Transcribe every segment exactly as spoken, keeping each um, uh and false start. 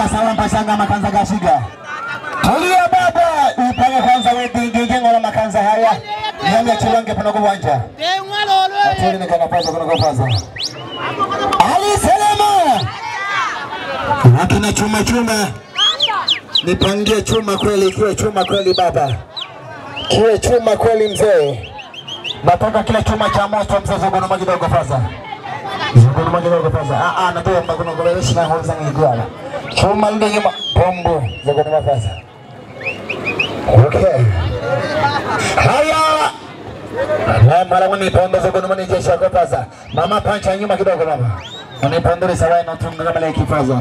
sawa mpashanga makanza gashiga. Tulia baba, upange kwanza wetingi ngola makanza haya. Nyanya chilange pano kuwanja. Atuli nikana paza kuna kupaza. Ali Selema. Akina chuma chuma. Nipangie chuma kweli, kiwe chuma kweli baba. Kiwe chuma kweli mzee. Nataka kile chuma cha moto mzee zogono maji dogo faza. Zogono maji dogo faza. Ah ah natoa magono goleshi na hoza ngigwala. Chuma ndio nyuma pombo zogono faza. Okay. Haya. Na mara mimi pombo zogono mani jesha kwa faza. Mama pancha nyuma kidogo mama. Unipandure sawa na tunga kama ile kifaza.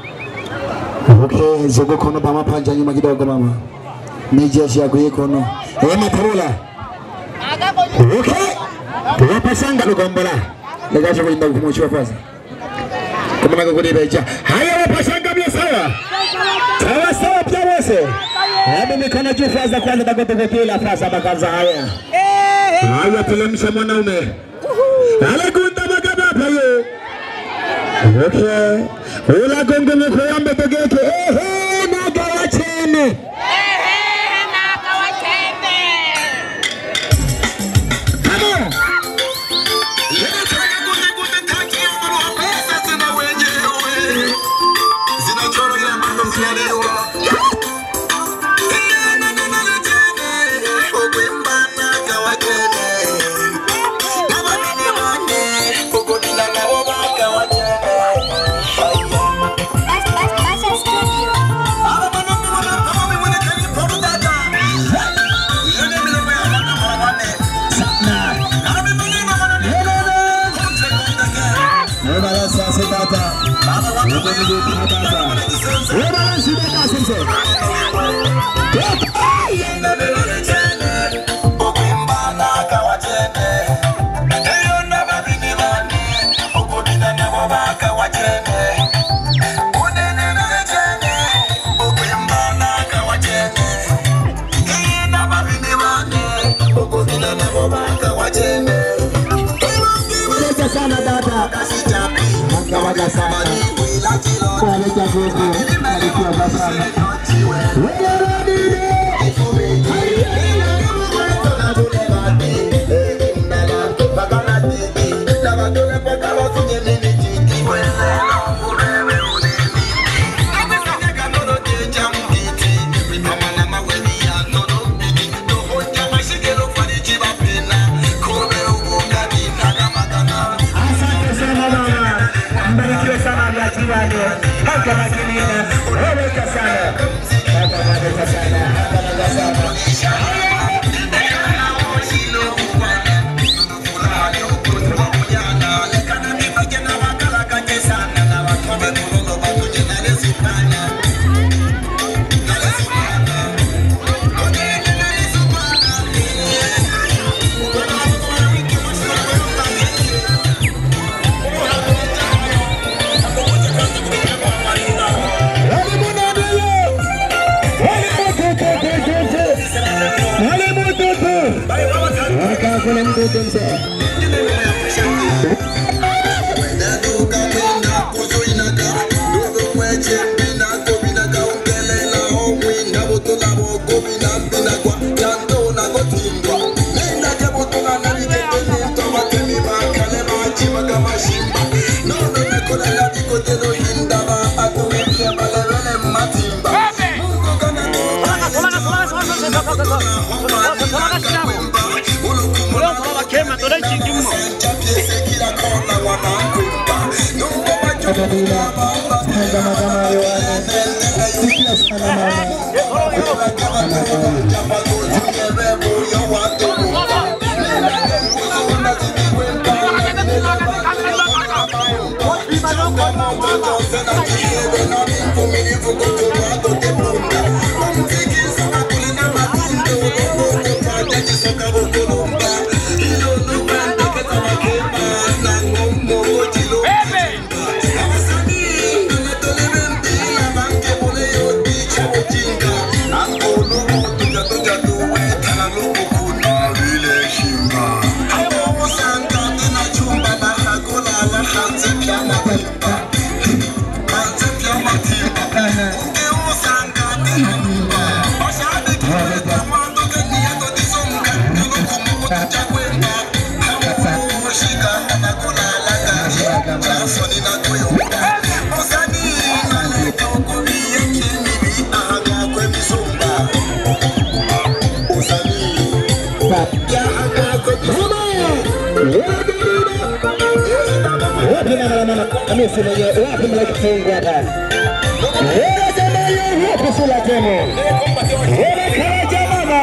Okay, zogo kono mama pancha nyuma kidogo mama. Ni jesha yako ikono. Eh matarula. Okay. Tuwapa sanga lukombola. Legaje kulinda kumuchua faza. Kama nako kunibeja. Haya wapa sanga mia sawa. Sawa sawa pia wose. Hebu mikono juu faza kwanza takote kila faza makanza haya. Haya tulemsha mwanaume. Ale kunda makababa yo. Okay. Ula gongo mkoyambe togeke. Ehe naga wachene. Baby! Kami semuanya wapi mereka sehingga Wala semuanya wapi sulah temu Wala keraja mama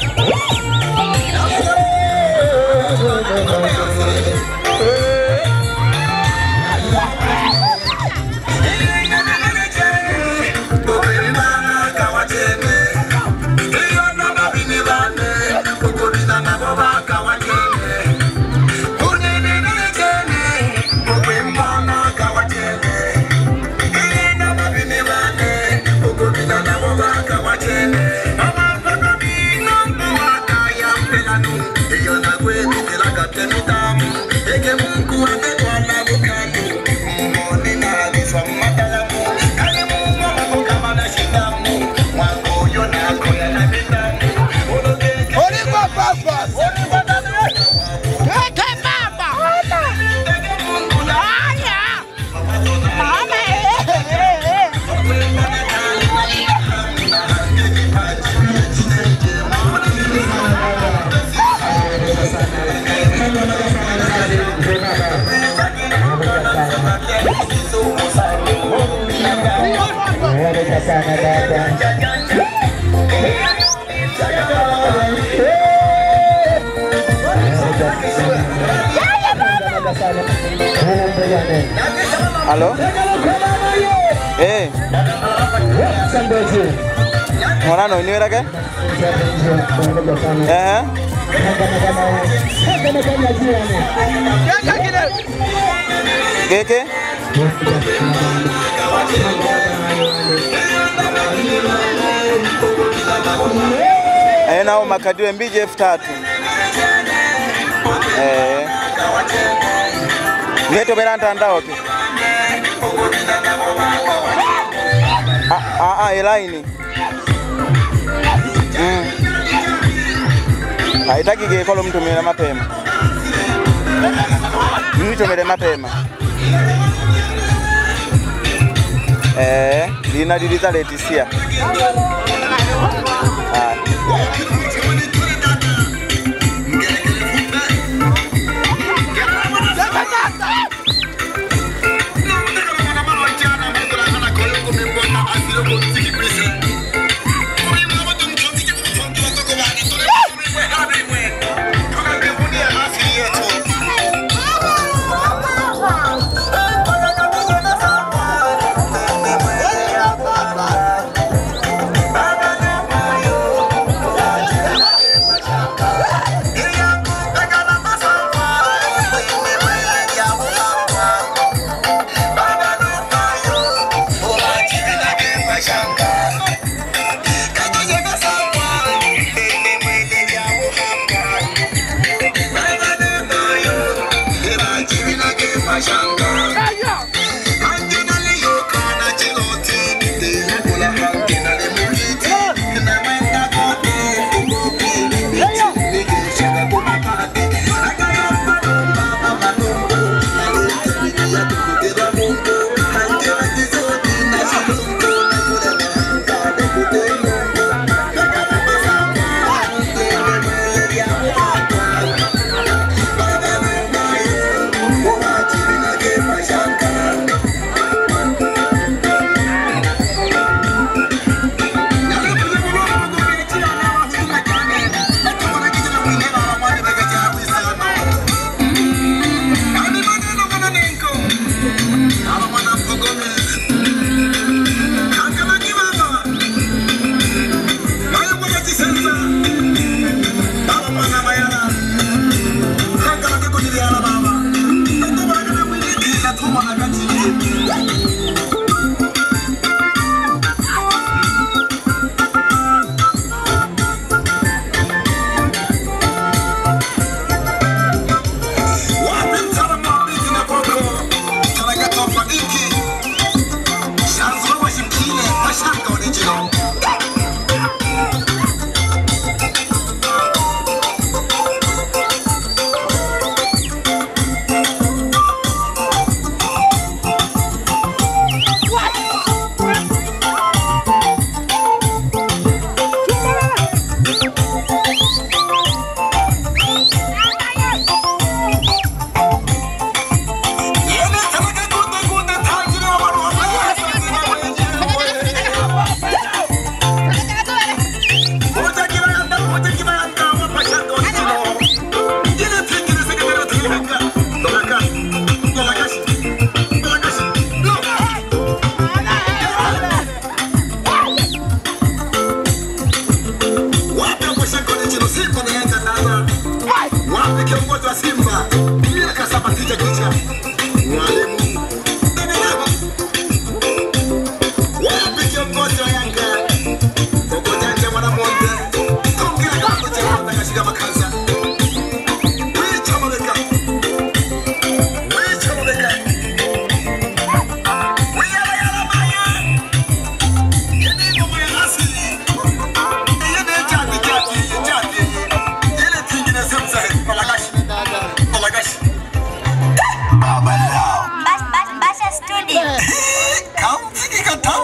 Halo? Eh. Mana no ini berapa? Eh. Keke? Eh, nao makadiwe mbije elfu tatu. Eh. Ngeto beranta ndao ke. Ah ah ah elaini. Mm. Haitaki gekolo mtumira mapema. Nitumire mapema. Eh, lina diliza letisia. Ah. Simba. Miaka saba kicha kicha. Mwalimu. Wapi kiongozi wa Yanga? Koko janja mwana monde. Tongea kama chakula kashika makaza. Wicha mweka. Wicha mweka. Wiyala yala maya. Yeni ngoma ya asili. Yeni jadi jadi jadi. Yeni tingine semsa. Malagashi. Malagashi. Baba lao. Bas bas basa studio. Kau tinggi kau.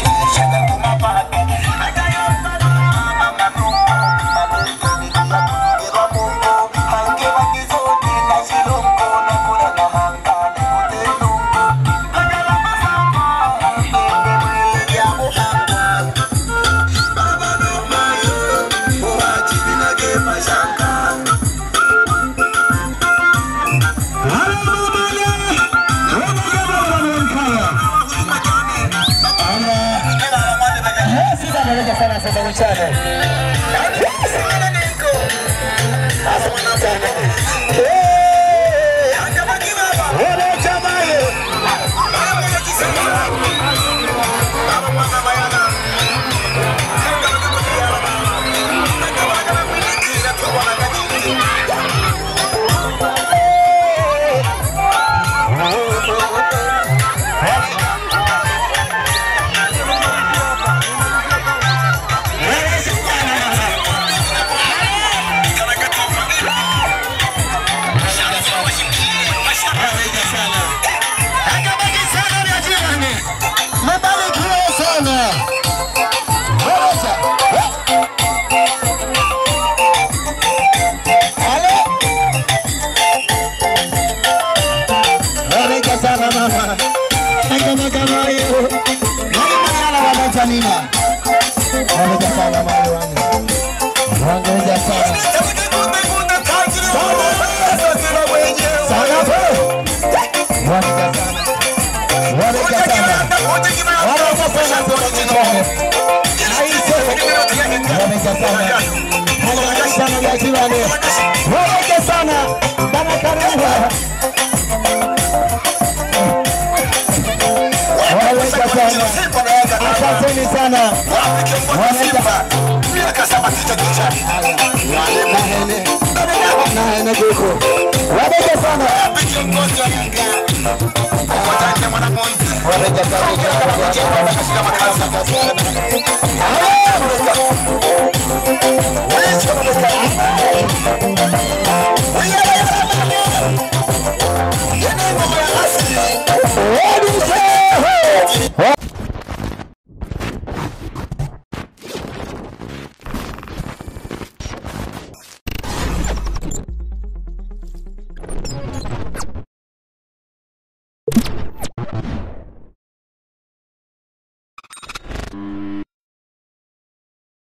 Sana sasa mchana. Sana niko. Asante sana. Eh, anga baba. Wala chamaye. Mama yakisema. Mama mwana bayana. Anga baba ya mama. Anga baba kuingia kwa wanajiji. Asante sana. Simba. Miaka saba kicha kicha. Nahene. Nahene kuko. Wabeja sana. Kiongozi wa Yanga. Koko janja mwana monde. Wabeja sana. Kashika makaza.